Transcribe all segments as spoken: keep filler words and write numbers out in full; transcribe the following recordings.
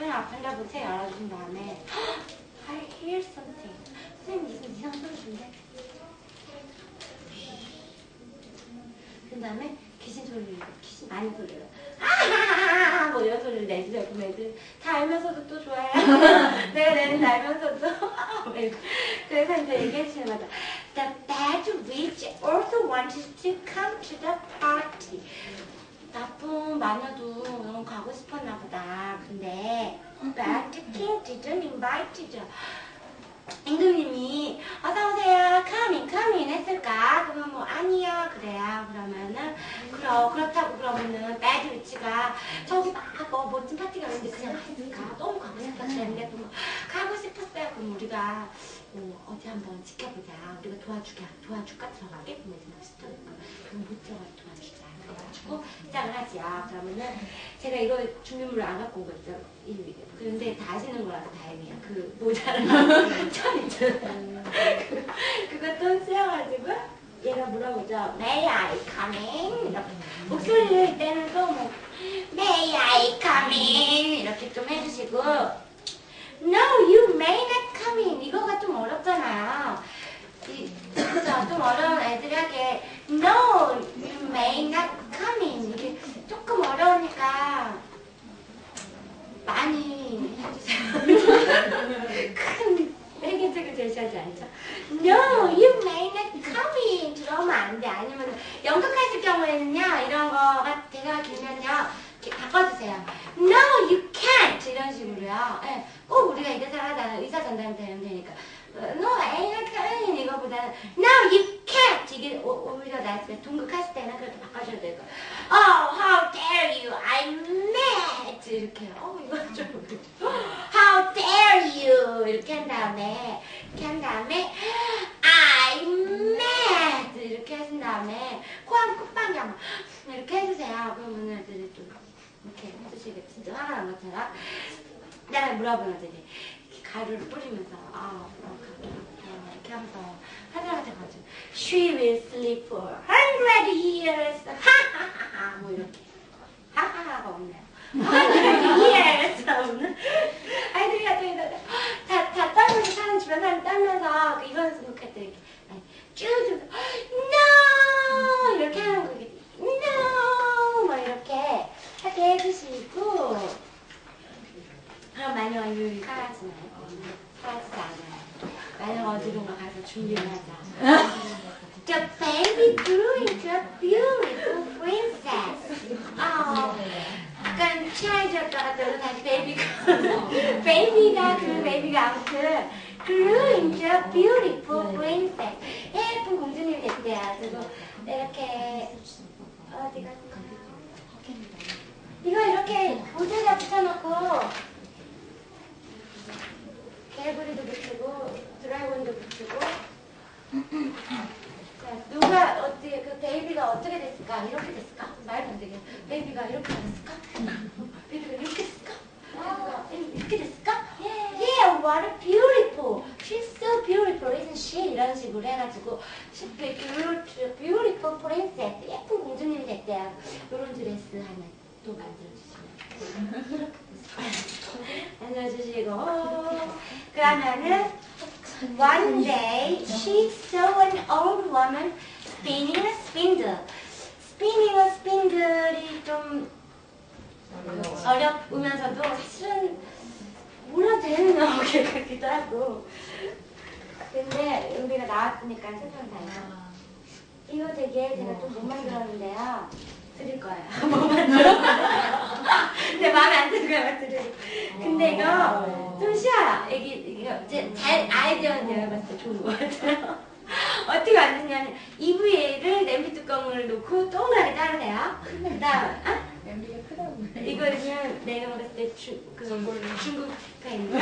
아프냐 아픈다고 책 열어준 다음에 I hear something. 선생님 무슨 이상한 소리 준대. 그 다음에 귀신 소리를 귀신 많이 소리를 아하하하 뭐 이런 소리를 내주려고 애들 다 알면서도 또 좋아요. 내가 내는 다 알면서도 그래서 이제 얘기해 주마다 The bad witch also wanted to come to the party. 나쁜 마녀도 너무 가고 싶었나 보다. 근데 Bad king didn't invite you. 임금님이 어서오세요 come in come in 했을까? 그러면 뭐 아니요 그래요. 그러면은 그러, 그렇다고 그러면은 배드 위치가 저기 막 어, 멋진 파티가 있는데 그냥 갔을까? 너무 가고 싶었는데 뭐 가고 싶었어요. 그럼 우리가 뭐 어디 한번 지켜보자. 우리가 도와주게 도와줄까? 들어가게? 그러면 그럼 못 들어가 도와주자. 그래가지고 시작을 하지요. 그러면은 제가 이거 준비물을 안 갖고 온 거 있죠. 그런데 다 아시는 거라서 다행이에요. 그 모자랑 천 있잖아요. 그것도 쓰여가지고 얘가 물어보죠. May I come in? 이렇게 목소리를 이때는 또 뭐 May I come in? 이렇게 좀 해주시고 No, you may not come in. 이거가 좀 어렵잖아요. 이, 진짜 좀 어려운 애들에게 No, you may not come in. 이게 조금 어려우니까 많이 해주세요. 큰 회계책을 제시하지 않죠. No, you may not come in. 들어오면 안 돼. 아니면 연극하실 경우에는요. 이런 거가 대사가 길면요. 이렇게 바꿔주세요. No, you can't. 이런 식으로요. 네, 꼭 우리가 이 대사를 하잖아요. 의사 전달이 되면 되니까. No, I ain't coming. 이거보다는 No, you can't. 이게 오, 오히려 나중에 동극하실 때는 그렇게 바꿔줘야 되고 Oh, how dare you. I'm mad. 이렇게 어, 이거 좀 How dare you. 이렇게 한 다음에 이렇게 한 다음에 I'm mad. 이렇게 하신 다음에 코한 끝방향 이렇게 해주세요. 그러면 애들이 좀 이렇게 해주시겠지. 진짜 화가 난 것처럼. 그다음에 물어보는 애들이 가루를 뿌리면서 아, 어, 이렇게 하면서 하늘한테 가지고 She will sleep for hundred years. 하하하하 뭐 이렇게 하하하가 없네요. hundred years 없는 아이들이 같은 경우는 다, 다 떨면서 사는 주변 사람 떨면서 이런 생각할 때 이렇게 쭉쭉 No 이렇게 하는 거 No 뭐 이렇게 하게 해주시고 그럼 마녀와 유유히 사라지나요? 사라지지 않아요. 마녀가 어디론가 가서 준비를 하자. The baby grew into a beautiful princess. 어, 약간 치아이즈였다가 또 다시 베이비가 베이비가 그 베이비가 아무튼 grew into a beautiful princess. 예쁜 공주님이 됐대요. 그리고 이렇게 어디가 이거 이렇게 모자에다 붙여놓고 개구리도 붙이고 드래곤도 붙이고 자, 누가 어떻게 그 베이비가 어떻게 됐을까? 이렇게 됐을까? 말도 안 되게 베이비가 이렇게 됐을까? 베이비가 이렇게 됐을까? 베이비가 이렇게 됐을까? Yeah, what a beautiful. She's so beautiful, isn't she? 이런 식으로 해가지고 She's a beautiful princess. 예쁜 공주님이 됐대요. 이런 드레스 하나 또 만들어주시면 만들어주시고 그러면은 One day she saw an old woman spinning a spindle. Spinning a spindle이 좀 어렵으면서도 사실은 뭐라 되는 것 같기도 하고 근데 우리가 나왔으니까 세상 다요. 이거 되게 제가 좀 못 만들었는데요. 드릴 거예요. 못 만들었어요. 내 마음에 안 드는 거야, 드릴. 근데 이거 좀 쉬워요. 이게, 이거 제, 잘 아이디어는 내가 봤을 때 좋은 것 같아요. 어떻게 만드냐면 이브이를 냄비 뚜껑을 놓고 동그랗게 자르세요. 그 다음, 아? 냄비가 크다고. 이거는 내가 봤을 때 주, 그 중국가 있는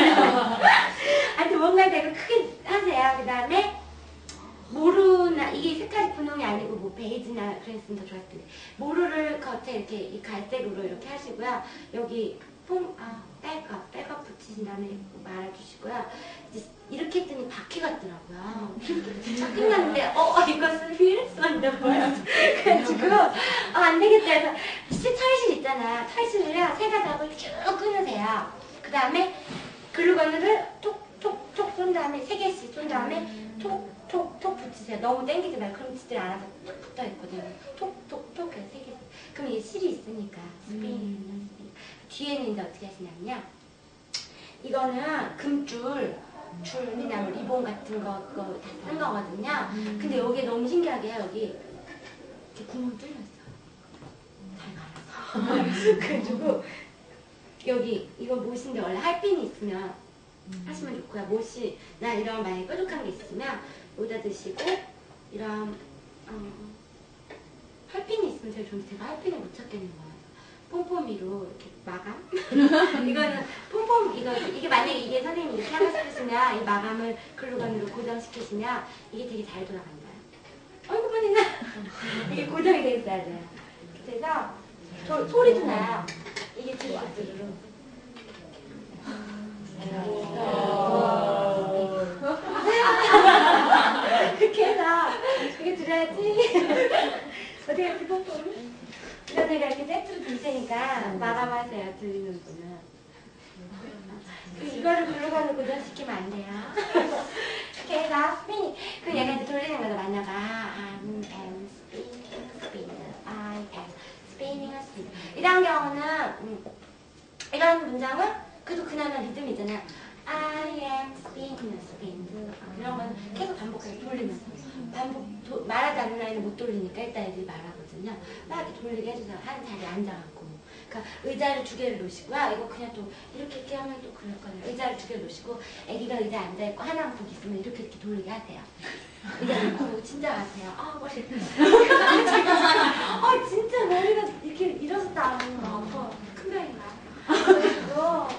하여튼 뭔가 되게 크게 하세요. 그 다음에 모루나 이게 색깔이 분홍이 아니고 뭐 베이지나 그랬으면 더 좋았을 텐데 모루를 겉에 이렇게 이 갈색으로 이렇게 하시고요. 여기 폼, 아, 백업, 백업 붙이신 다음에 말아주시고요. 이제 이렇게 했더니 바퀴 같더라고요. 쫙 끝났는데, 어, 어 이것은 휠선인데 뭐야. 그래가지고, 어, 안 되겠다 해서, 탈실 있잖아. 탈실을요, 세 가닥을 쭉 끊으세요. 거예요. 그 다음에 글루건을 톡톡톡 쏜 다음에 세 개씩 쏜 다음에 톡톡톡 붙이세요. 너무 당기지 말고 그럼 지들 알아서 탁 붙어 있거든요. 톡톡톡 해서 세 개씩. 그럼 이게 실이 있으니까 스페인 뒤에는 이제 어떻게 하시냐면요. 이거는 금줄 줄이나 뭐 리본 같은 거 그거 다 쓴 거거든요. 근데 여기에 너무 신기하게 여기 이렇게 구멍 뚫렸어. 잘 갈아서. 그래가지고 여기 이거 못인데 원래 할핀이 있으면 하시면 좋고요. 못이나 이런 만약에 뾰족한 게 있으면 여기다 드시고 이런 어, 할핀이 있으면 제일 좋은데 제가 할핀을 못 찾겠는 거예요. 폼폼이로 이렇게 마감. 이거는 폼폼 이거 이게 만약에 이게 선생님이 이렇게 하고 싶으시면 이 마감을 글루건으로 고정시키시면 이게 되게 잘 돌아간다. 어이구 빨리나. 이게 고정이 돼 있어야 돼요. 그래서 도, 소리도 나요. 이게 뒤로 앞으로. 그렇게 해서 이게 들어야지. 어디 갔지 폼폼? 그래서 제가 이렇게 세트로 줄 테니까 마감하세요. 들리는 분은. 이거를 글루건으로 고정시키면 안 돼요. 이렇게 해서 스피닝. 그 얘가 돌리는 거죠. 만약에 I am spinning a spinner. I am spinning a spinner. 이런 경우는 음, 이런 문장은 그래도 그나마 리듬이 있잖아요. I am spinning a spinner. 이런 건 계속 반복해서 돌리면서 반복 도, 말하지 않는 아이는 못 돌리니까 일단 애들이 말하거든요. 막 이렇게 돌리게 해주세요. 한 자리에 앉아갖고. 그러니까 의자를 두 개를 놓으시고요. 이거 그냥 또 이렇게 이렇게 하면 또 그렇거든요. 의자를 두 개를 놓으시고 애기가 의자에 앉아있고 하나만 보기 있으면 이렇게 이렇게 돌리게 하세요. 의자 놓고 진짜 하세요. 아 머리 아 진짜 머리가 이렇게 일어섰다 안 하는 거 아파. 큰 병인가? 그래가지고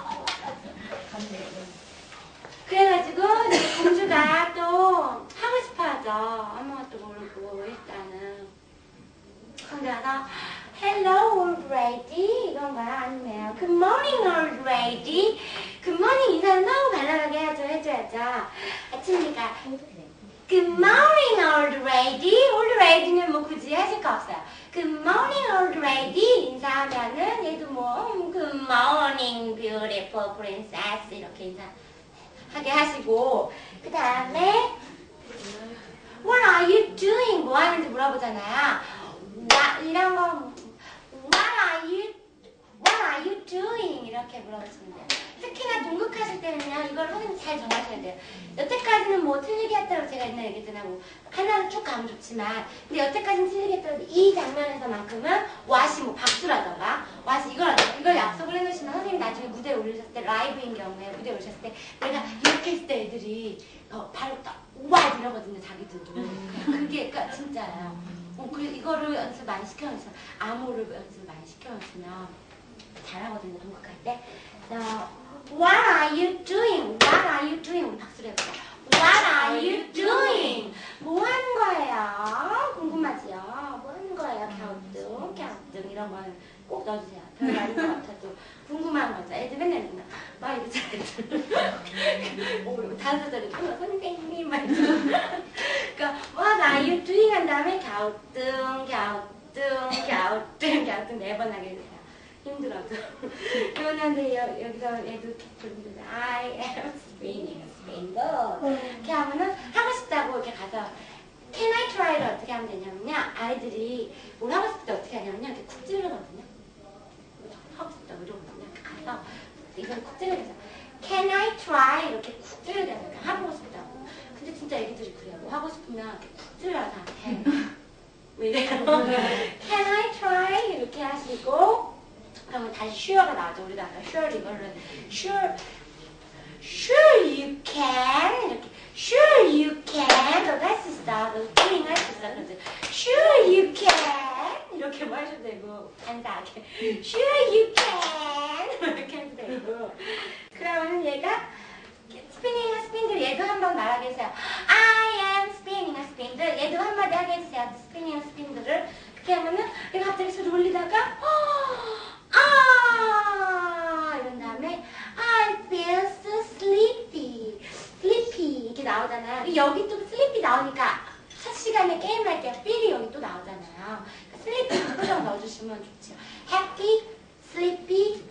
그래가지고 이제 공주가 또 하고 싶어하죠. 아무것도 모르고 일단은. 근데 와서 Hello old lady 이건 거야? 아니면 Good morning old lady. Good morning 인사는 너무 발랄하게 해야죠. 해줘야죠. 아침이니까 Good morning old lady. old lady는 뭐 굳이 하실 거 없어요. Good morning old lady 인사하면은 얘도 뭐 Good morning beautiful princess 이렇게 인사 하게 하시고 그 다음에 What are you doing? 뭐 하는지 물어보잖아요. 와, 이런 거 What are you What are you doing? 이렇게 물어보시면 돼요. 특히나 동극하실 때는요. 이걸 선생님 잘 정하셔야 돼요. 여태까지는 뭐 틀리게 했다고 제가 옛날에 얘기했잖아요. 뭐 하나를 쭉 가면 좋지만 근데 여태까지는 틀리게 했다고 이 장면에서만큼은 what이 뭐 박수라던가 what이 이거라던가 이걸 약속을 해놓으시면 선생님 나중에 무대에 올리셨을 때 라이브인 경우에 무대에 올리셨을 때 내가 이렇게 했을 때 애들이 어, 바로 딱 와 이러거든요. 자기들도. 그게 그러니까 진짜예요. 어, 그리고 이거를 연습 많이 시켜놓으시면 암호를 연습 많이 시켜놓으시면 잘하거든요. 동극할 때. 그래서 What are you doing? What are you doing? 우리 박수를 해보자. What are you doing? 뭐 하는 거예요? 궁금하지요? 뭐 하는 거예요? 갸우뚱, 갸우뚱 이런 거는 꼭 넣어주세요. 별거 아닌 것 같아도 궁금한 거죠. 애들 맨날 이러나 막 이러잖아요. 오, 다른 소리 끊어 선생님 막 이러잖아요. 그러니까 What are you doing? 한 다음에 갸우뚱, 갸우뚱, 갸우뚱, 갸우뚱 네 번 하게 해주세요. 힘들어도. 그러는데 여기서 얘도 이렇게 부르는데 I am spinning a spindle. 이렇게 하면은 하고 싶다고 이렇게 가서 Can I try를 어떻게 하면 되냐면요. 아이들이 뭘 하고 싶을 때 어떻게 하냐면요. 이렇게 쿡 찌르거든요. 하고 싶다고 이러거든요. 가서 이걸 쿡 찌르면서 Can I try? 이렇게 쿡 찌르야 돼요. 하고 싶다고. 근데 진짜 애기들이 그래요. 뭐 하고 싶으면 이렇게 쿡 찌르라서 해. 뭐 이래요. Can I try? 이렇게 하시고 그러면 다시 sure가 나오죠. 우리가 아까 sure 이거를 sure, sure you can 이렇게 sure you can 너도 할 수 있어. 너도 feeling 할 수 있어. 그래서 sure you can 이렇게 뭐 하셔도 되고 간단하게 sure you can 이렇게 해도 되고 그러면은 얘가 spinning a spindle 얘도 한번 말하게 해주세요. I am spinning a spindle 얘도 한마디 하게 해주세요. spinning a spindle를 그렇게 하면은 얘가 갑자기 소리 올리다가 아 이런 다음에 I feel so sleepy sleepy 이렇게 나오잖아요. 여기 또 sleepy 나오니까 첫 시간에 게임을 할 때 feel이 여기 또 나오잖아요. sleepy 표정 넣어주시면 좋죠. happy, sleepy,